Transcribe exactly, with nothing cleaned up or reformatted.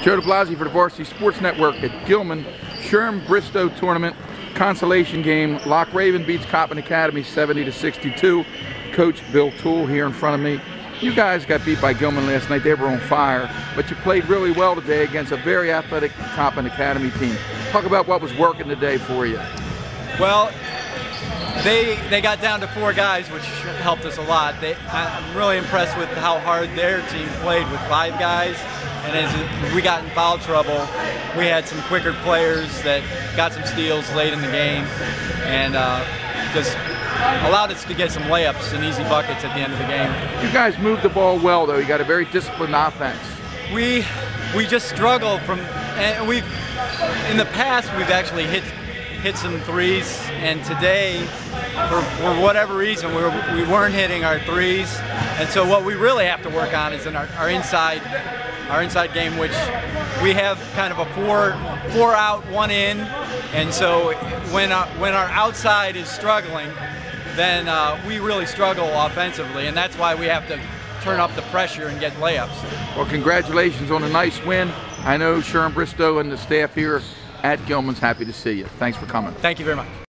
Joe DeBlasi for the Varsity Sports Network at Gilman. Sherm Bristow Tournament consolation game. Loch Raven beats Coppin Academy seventy to sixty-two. Coach Bill Toole here in front of me. You guys got beat by Gilman last night. They were on fire, but you played really well today against a very athletic Coppin Academy team. Talk about what was working today for you. Well, they they got down to four guys, which helped us a lot. They, I'm really impressed with how hard their team played with five guys. And as we got in foul trouble, we had some quicker players that got some steals late in the game, and uh, just allowed us to get some layups and easy buckets at the end of the game. You guys moved the ball well, though. You got a very disciplined offense. We we just struggle from, and we've in the past we've actually hit hit some threes, and today, for, for whatever reason, we, were, we weren't hitting our threes, and so what we really have to work on is in our, our inside. Our inside game, which we have kind of a four, four out, one in, and so when our, when our outside is struggling, then uh, we really struggle offensively, and that's why we have to turn up the pressure and get layups. Well, congratulations on a nice win. I know Sherm Bristow and the staff here at Gilman's happy to see you. Thanks for coming. Thank you very much.